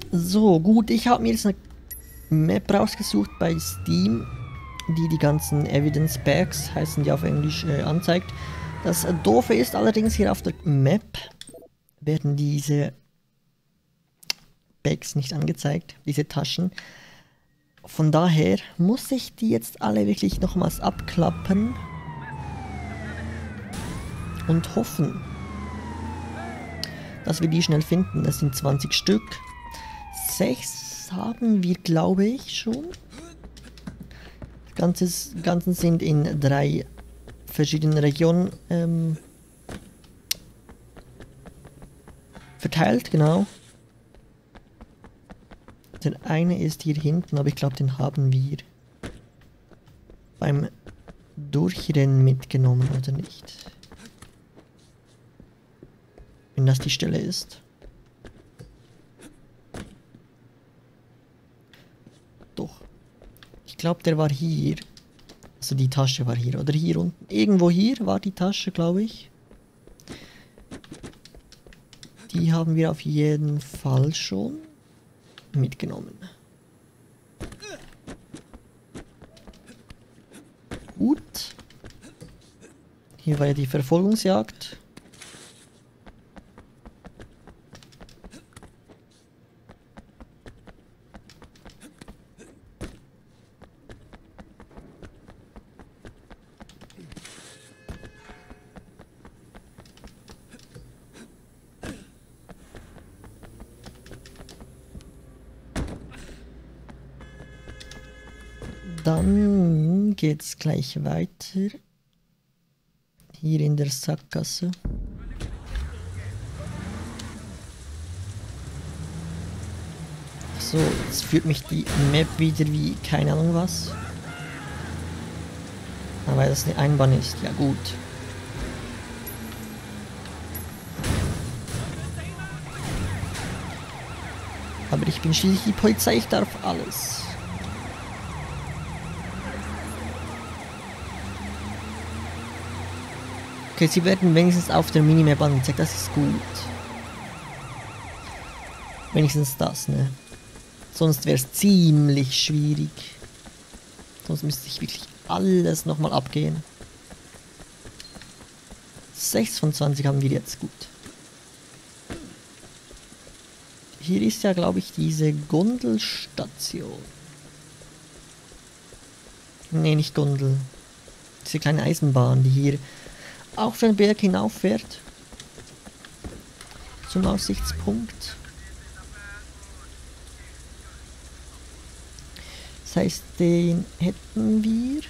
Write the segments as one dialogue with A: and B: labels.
A: So, gut, ich habe mir jetzt eine Map rausgesucht bei Steam, die die ganzen Evidence Bags, heißen die auf Englisch, anzeigt. Das Doofe ist allerdings, hier auf der Map werden diese Bags nicht angezeigt, diese Taschen. Von daher muss ich die jetzt alle wirklich nochmals abklappen und hoffen, dass wir die schnell finden. Das sind 20 Stück. 6 haben wir, glaube ich, schon. Das Ganze sind in 3 verschiedenen Regionen verteilt, genau. Der eine ist hier hinten, aber ich glaube, den haben wir beim Durchrennen mitgenommen, oder nicht? Wenn das die Stelle ist. Doch. Ich glaube, der war hier. Also die Tasche war hier. Oder hier unten. Irgendwo hier war die Tasche, glaube ich. Die haben wir auf jeden Fall schon mitgenommen. Gut. Hier war ja die Verfolgungsjagd. Dann geht's gleich weiter. Hier in der Sackgasse. So, jetzt führt mich die Map wieder wie keine Ahnung was. Aber weil das eine Einbahn ist, ja gut. Aber ich bin schließlich die Polizei, ich darf alles. Okay, sie werden wenigstens auf der Minimap angezeigt, das ist gut. Wenigstens das, ne? Sonst wäre es ziemlich schwierig. Sonst müsste ich wirklich alles nochmal abgehen. 6 von 20 haben wir jetzt, gut. Hier ist ja, glaube ich, diese Gondelstation. Ne, nicht Gondel. Diese kleine Eisenbahn, die hier auf den Berg hinauffährt. Zum Aussichtspunkt. Das heißt, den hätten wir.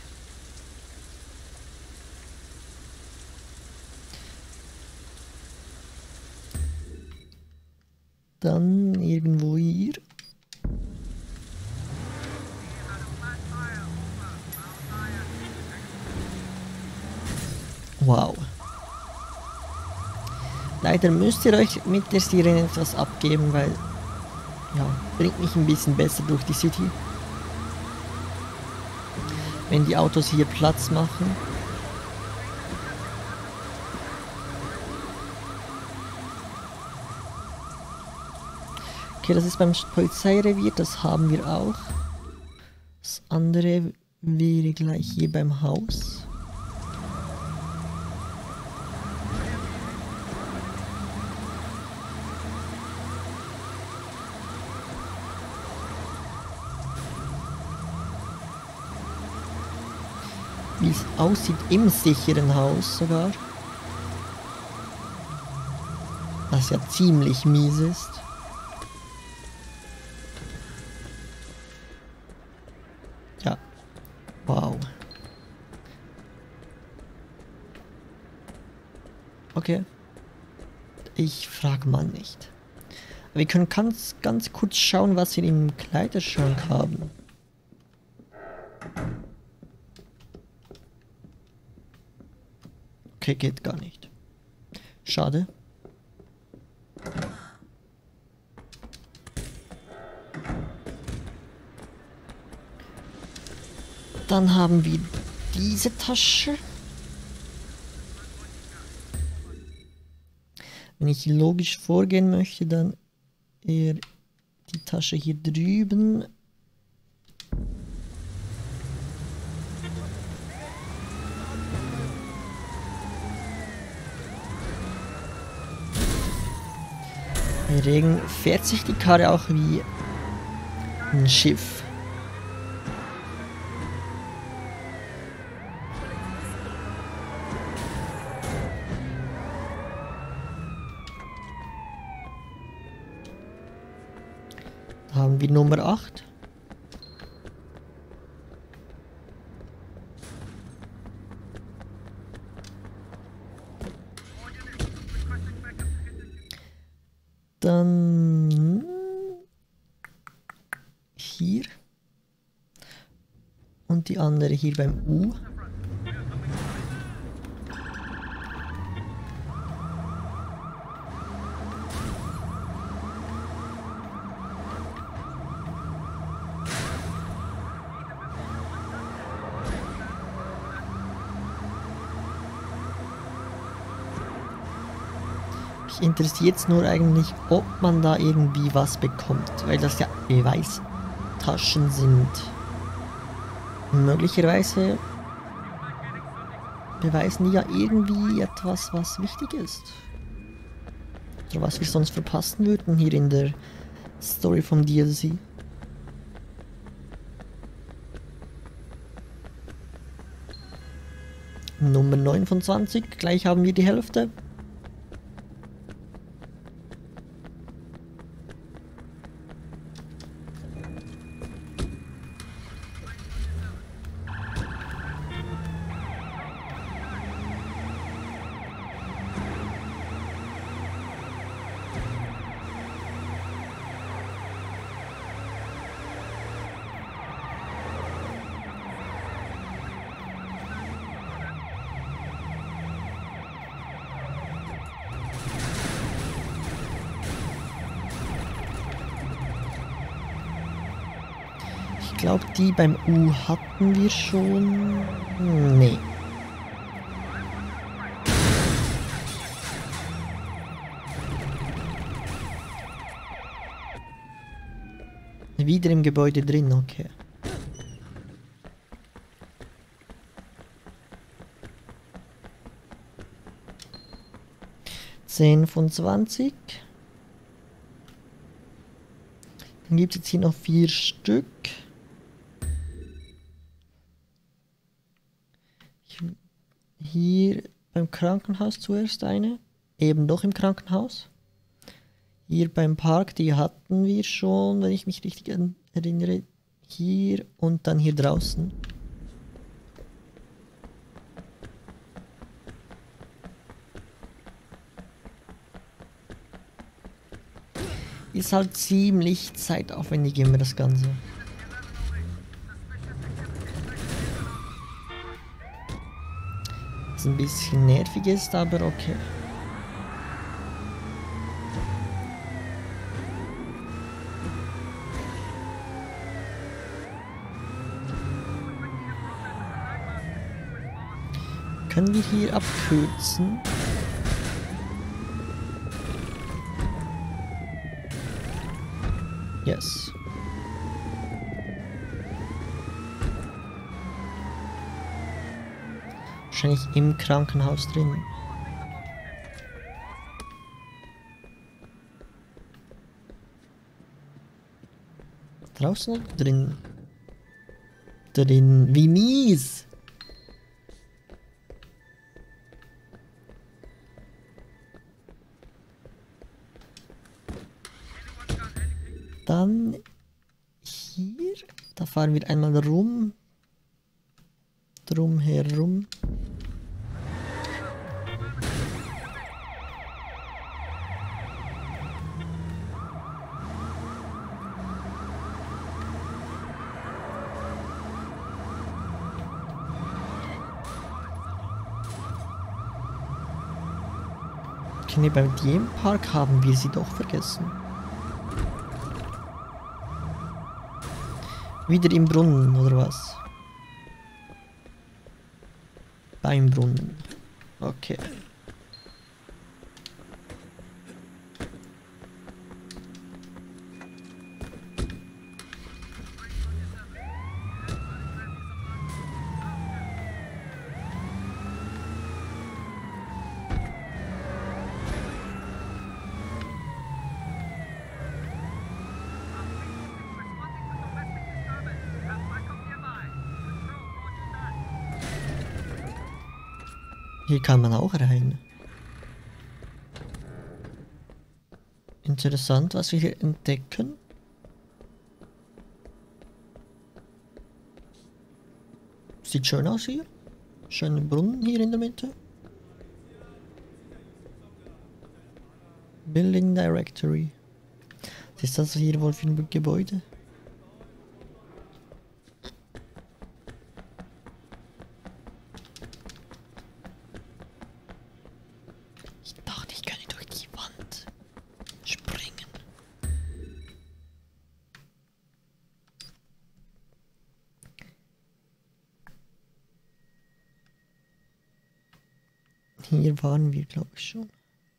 A: Dann irgendwo hier. Wow. Leider müsst ihr euch mit der Sirene etwas abgeben, weil ja, bringt mich ein bisschen besser durch die City. Wenn die Autos hier Platz machen. Okay, das ist beim Polizeirevier, das haben wir auch. Das andere wäre gleich hier beim Haus. Wie es aussieht im sicheren Haus sogar. Was ja ziemlich mies ist. Ja. Wow. Okay. Ich frage mal nicht. Wir können ganz kurz schauen, was wir im Kleiderschrank haben. Okay, geht gar nicht. Schade. Dann haben wir diese Tasche. Wenn ich logisch vorgehen möchte, dann eher die die Tasche hier drüben. Bei Regen fährt sich die Karre auch wie ein Schiff. Da haben wir Nummer 8. Dann hier und die andere hier beim U. Mich interessiert es nur eigentlich, ob man da irgendwie was bekommt, weil das ja Beweistaschen sind. Möglicherweise beweisen die ja irgendwie etwas, was wichtig ist. Oder was wir sonst verpassen würden hier in der Story vom DLC. Nummer 9 von 20, gleich haben wir die Hälfte. Ich glaube, die beim U hatten wir schon. Nee. Wieder im Gebäude drin, okay. Zehn von 20. Dann gibt es jetzt hier noch 4 Stück. Hier beim Krankenhaus zuerst eine. Eben doch im Krankenhaus. Hier beim Park, die hatten wir schon, wenn ich mich richtig erinnere. Hier und dann hier draußen. Ist halt ziemlich zeitaufwendig immer das Ganze. Was ein bisschen nervig ist, aber okay. Können wir hier abkürzen? Yes. Wahrscheinlich im Krankenhaus drin. Draußen oder drin? Drin. Wie mies! Dann hier. Da fahren wir einmal rum. Drum herum. Okay, beim dem Park haben wir sie doch vergessen. Wieder im Brunnen, oder was? Beim Brunnen. Okay. Hier kann man auch rein. Interessant, was wir hier entdecken. Sieht schön aus hier. Schöner Brunnen hier in der Mitte. Building Directory. Was ist das hier wohl für ein Gebäude? Ich dachte, ich könnte durch die Wand springen. Hier waren wir, glaube ich, schon.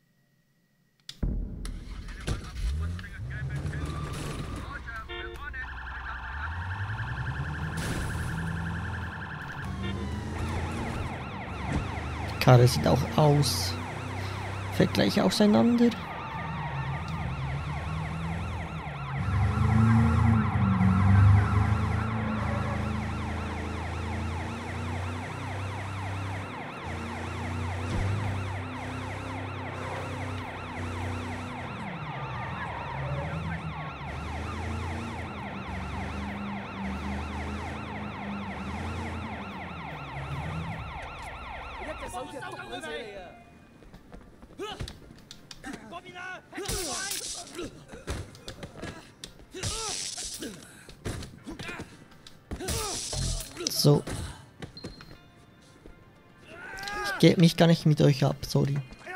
A: Die Karre sieht auch aus. Fällt gleich auseinander. So. Ich gebe mich gar nicht mit euch ab, sorry.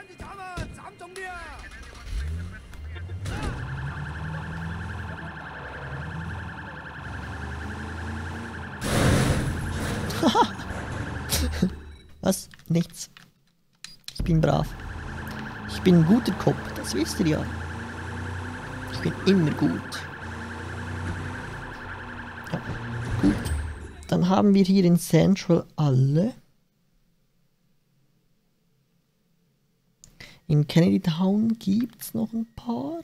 A: Was? Nichts. Ich bin brav. Ich bin ein guter Kopf, das wisst ihr ja. Ich bin immer gut. Ja, gut. Dann haben wir hier in Central alle. In Kennedy Town gibt es noch ein paar.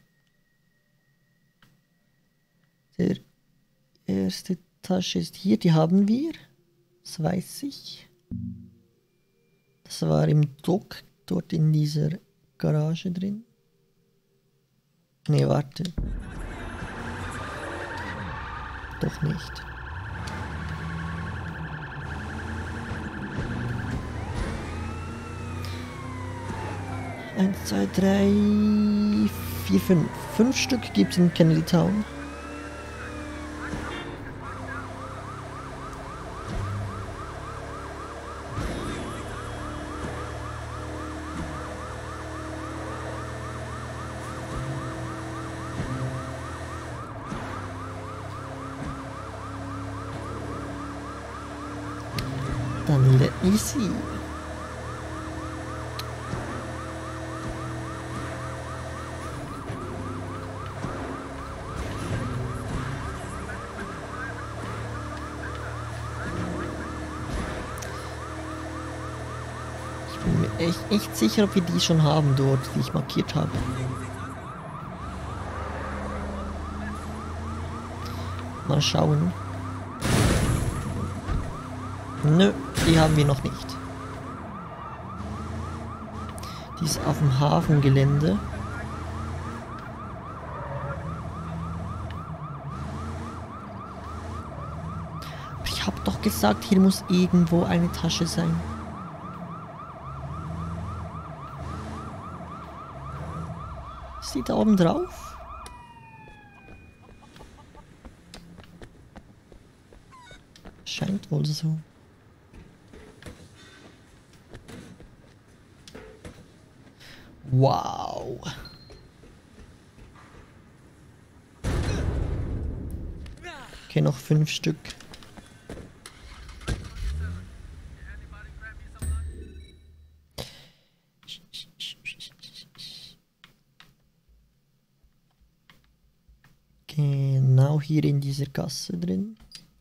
A: Der erste Tasche ist hier, die haben wir. Das weiß ich. Das war im Dock, dort in dieser Garage drin. Ne, warte. Doch nicht. 1, 2, 3, 4, 5. 5 Stück gibt es in Kennedy Town. Dann let me see. Ich bin mir echt sicher, ob wir die schon haben dort, die ich markiert habe. Mal schauen. Nö, die haben wir noch nicht. Die ist auf dem Hafengelände. Aber ich habe doch gesagt, hier muss irgendwo eine Tasche sein. Ist die da oben drauf? Scheint wohl so. Wow. Okay, noch 5 Stück. Genau hier in dieser Gasse drin.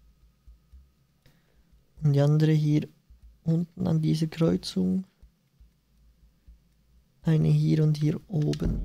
A: Und die andere hier unten an dieser Kreuzung. Eine hier und hier oben.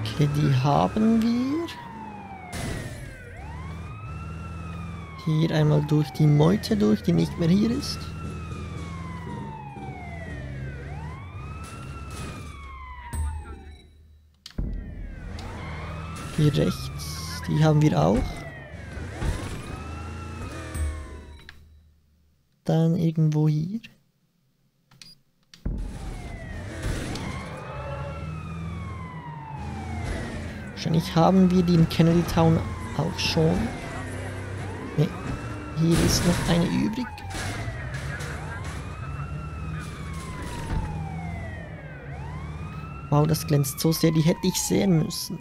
A: Okay, die haben wir. Hier einmal durch die Meute durch, die nicht mehr hier ist. Hier rechts, die haben wir auch. Dann irgendwo hier. Wahrscheinlich haben wir die in Kennedy Town auch schon. Ne, hier ist noch eine übrig. Wow, das glänzt so sehr, die hätte ich sehen müssen.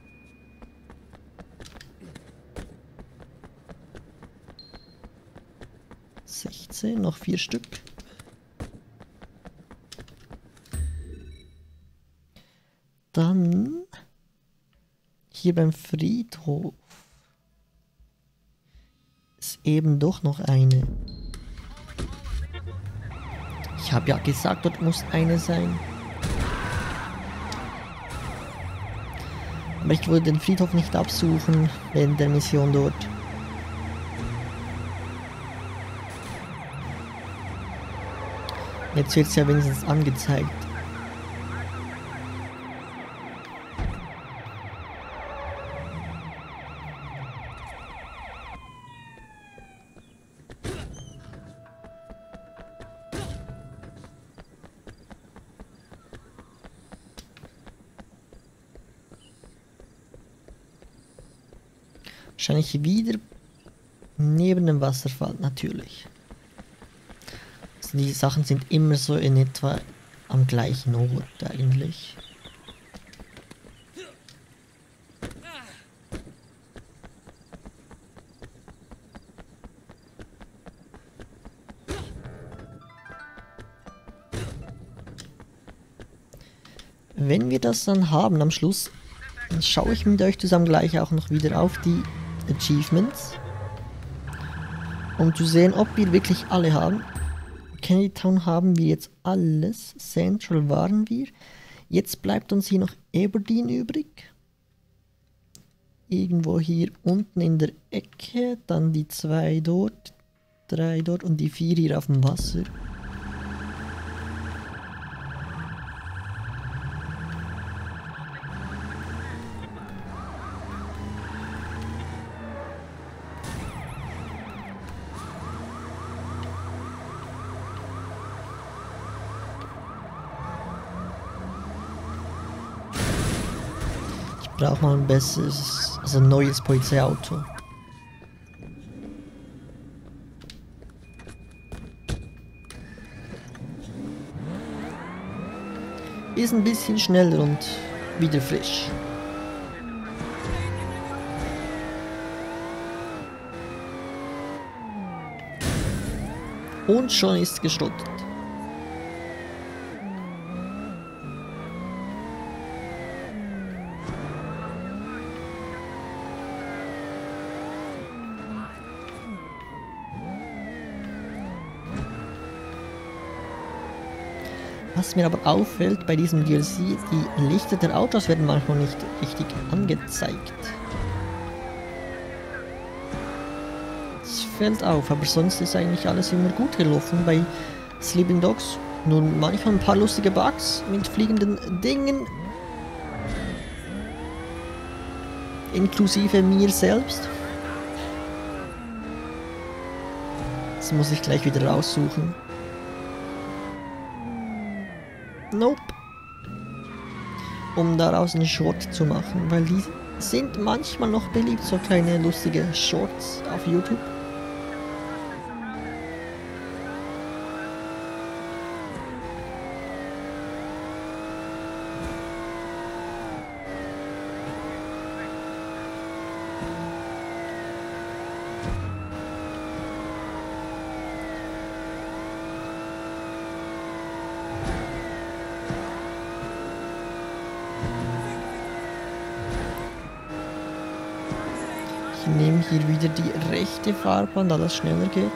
A: Noch 4 Stück. Dann hier beim Friedhof ist eben doch noch eine. Ich habe ja gesagt, dort muss eine sein. Aber ich wollte den Friedhof nicht absuchen während der Mission dort. Jetzt wird es ja wenigstens angezeigt. Wahrscheinlich wieder neben dem Wasserfall, natürlich. Die Sachen sind immer so in etwa am gleichen Ort eigentlich. Wenn wir das dann haben am Schluss, dann schaue ich mit euch zusammen gleich auch noch wieder auf die Achievements, um zu sehen, ob wir wirklich alle haben. Kennedy Town haben wir jetzt alles. Central waren wir. Jetzt bleibt uns hier noch Aberdeen übrig. Irgendwo hier unten in der Ecke. Dann die 2 dort, 3 dort und die 4 hier auf dem Wasser. Braucht man ein besseres, also ein neues Polizeiauto. Ist ein bisschen schneller und wieder frisch. Und schon ist geschrottet. Was mir aber auffällt bei diesem DLC, die Lichter der Autos werden manchmal nicht richtig angezeigt. Das fällt auf, aber sonst ist eigentlich alles immer gut gelaufen bei Sleeping Dogs. Nur manchmal ein paar lustige Bugs mit fliegenden Dingen. Inklusive mir selbst. Das muss ich gleich wieder raussuchen. Nope. Um daraus einen Short zu machen, weil die sind manchmal noch beliebt, so kleine lustige Shorts auf YouTube. Ich nehme hier wieder die rechte Fahrbahn, da das schneller geht.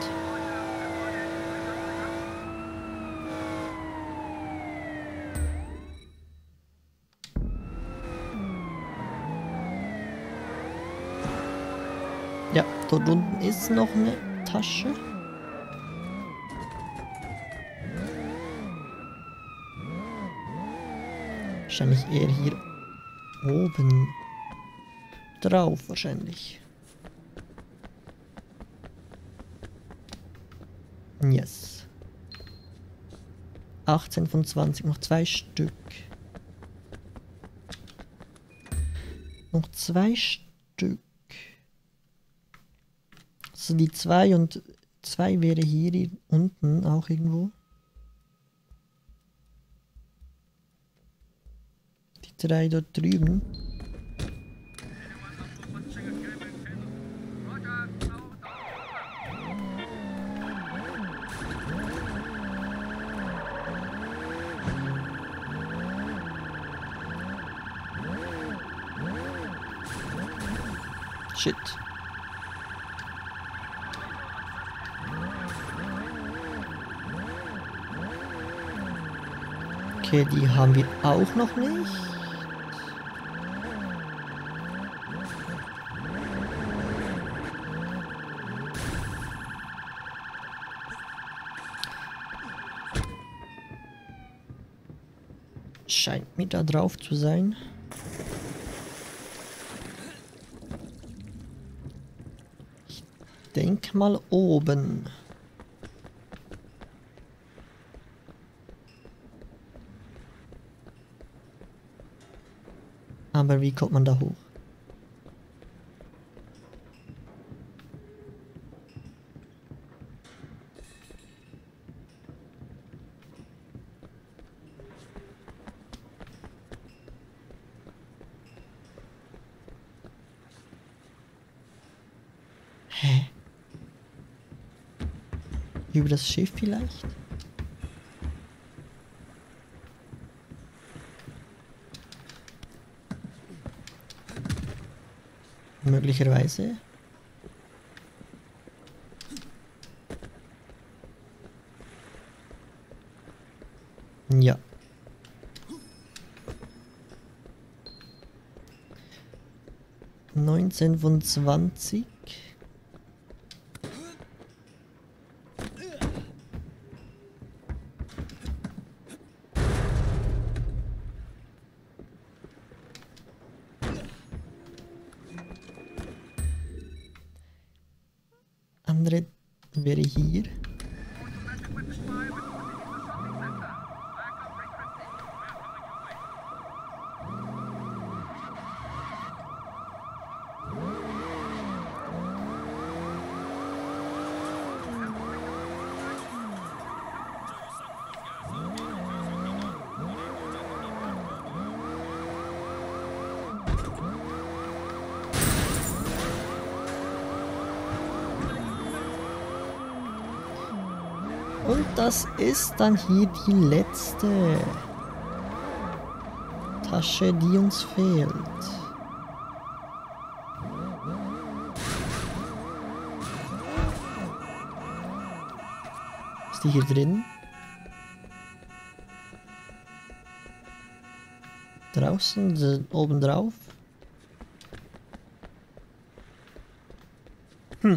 A: Ja, dort unten ist noch eine Tasche. Wahrscheinlich eher hier oben drauf wahrscheinlich. Yes. 18 von 20, noch 2 Stück. Noch 2 Stück. Also die 2 und 2 wäre hier unten auch irgendwo. Die 3 dort drüben. Shit. Okay, die haben wir auch noch nicht. Scheint mir da drauf zu sein. Ich denke mal oben. Aber wie kommt man da hoch? Hä? Über das Schiff vielleicht? Möglicherweise. Ja. Neunzehn von 20. Andere wäre hier. Und das ist dann hier die letzte Tasche, die uns fehlt. Ist die hier drin? Draußen, oben drauf? Hm.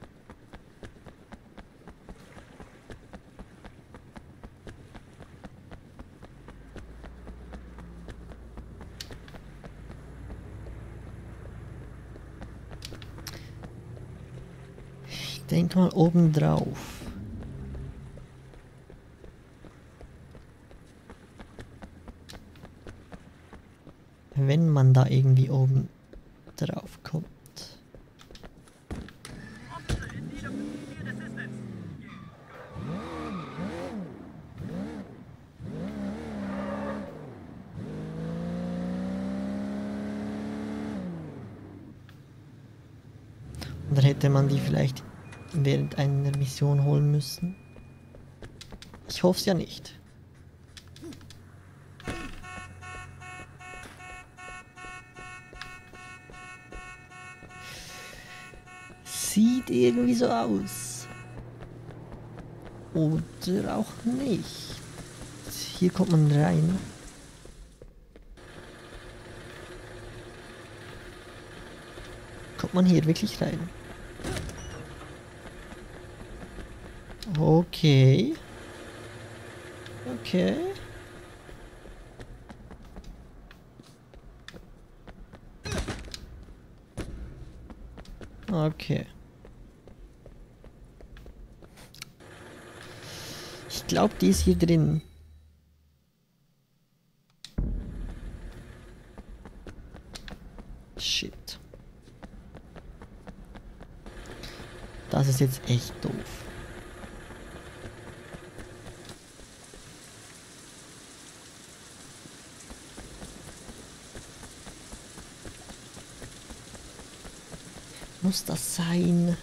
A: Ich denke mal oben drauf. Wenn man da irgendwie oben drauf kommt. Und dann hätte man die vielleicht während einer Mission holen müssen. Ich hoffe es ja nicht. Sieht irgendwie so aus. Oder auch nicht. Hier kommt man rein. Kommt man hier wirklich rein? Okay. Okay. Okay. Ich glaube, die ist hier drin. Shit. Das ist jetzt echt doof. Muss das sein?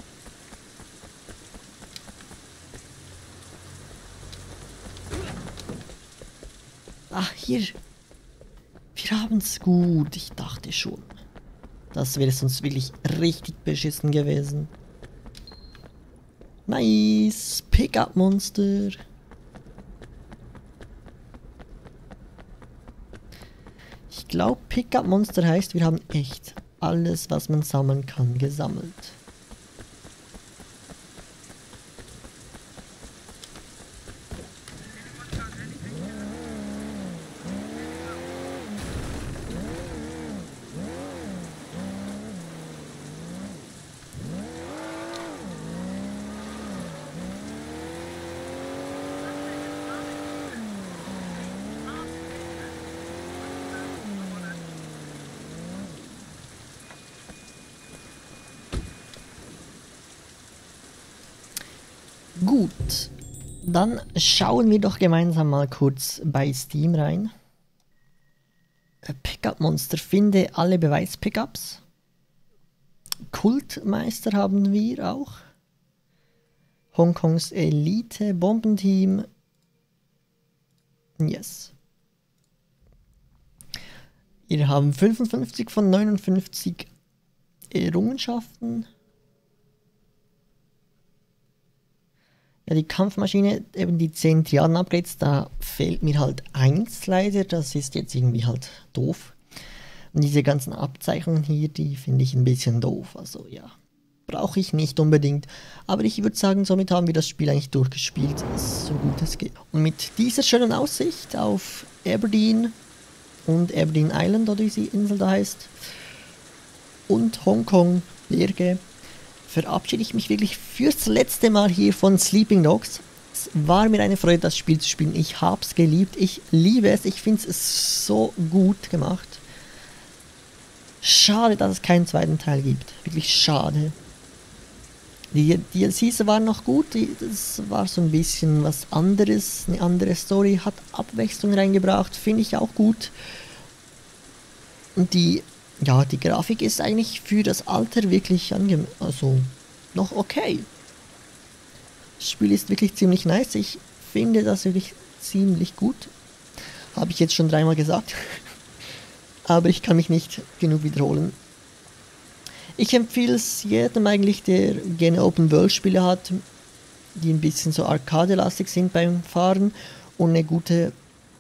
A: Ach, hier. Wir haben es gut. Ich dachte schon. Das wäre sonst wirklich richtig beschissen gewesen. Nice. Pickup-Monster. Ich glaube, Pickup-Monster heißt, wir haben echt alles, was man sammeln kann, gesammelt. Gut, dann schauen wir doch gemeinsam mal kurz bei Steam rein. Pickup-Monster, finde alle Beweis-Pickups. Kultmeister haben wir auch. Hongkongs Elite, Bombenteam. Yes. Wir haben 55 von 59 Errungenschaften. Ja, die Kampfmaschine, eben die 10 Triaden-Upgrades, da fehlt mir halt eins leider, das ist jetzt irgendwie halt doof. Und diese ganzen Abzeichnungen hier, die finde ich ein bisschen doof, also ja, brauche ich nicht unbedingt. Aber ich würde sagen, somit haben wir das Spiel eigentlich durchgespielt, so gut es geht. Und mit dieser schönen Aussicht auf Aberdeen und Aberdeen Island, oder wie die Insel da heißt, und Hongkong Berge, verabschiede ich mich wirklich fürs letzte Mal hier von Sleeping Dogs. Es war mir eine Freude, das Spiel zu spielen. Ich habe es geliebt. Ich liebe es. Ich finde es so gut gemacht. Schade, dass es keinen zweiten Teil gibt. Wirklich schade. Die DLCs waren noch gut. Das war so ein bisschen was anderes. Eine andere Story. Hat Abwechslung reingebracht. Finde ich auch gut. Und die Grafik ist eigentlich für das Alter wirklich also noch okay. Das Spiel ist wirklich ziemlich nice. Ich finde das wirklich ziemlich gut. Habe ich jetzt schon 3-mal gesagt. Aber ich kann mich nicht genug wiederholen. Ich empfehle es jedem eigentlich, der gerne Open-World-Spiele hat, die ein bisschen so arcade-lastig sind beim Fahren und eine gute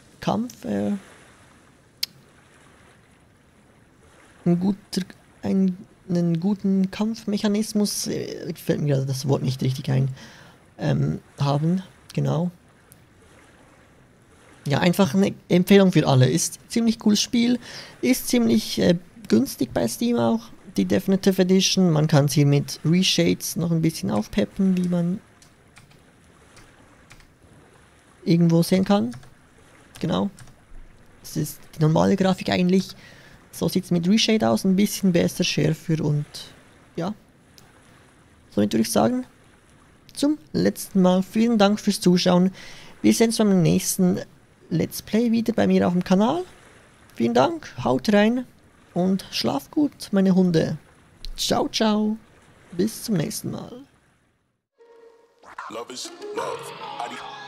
A: einen guten Kampfmechanismus, fällt mir das Wort nicht richtig ein, haben, genau. Ja, einfach eine Empfehlung für alle. Ist ziemlich cooles Spiel, ist ziemlich günstig bei Steam auch, die Definitive Edition. Man kann sie mit Reshades noch ein bisschen aufpeppen, wie man irgendwo sehen kann. Genau. Das ist die normale Grafik eigentlich. So sieht es mit Reshade aus, ein bisschen besser, schärfer und ja. Somit würde ich sagen, zum letzten Mal vielen Dank fürs Zuschauen. Wir sehen uns beim nächsten Let's Play wieder bei mir auf dem Kanal. Vielen Dank, haut rein und schlaf gut, meine Hunde. Ciao, ciao. Bis zum nächsten Mal. Love is love.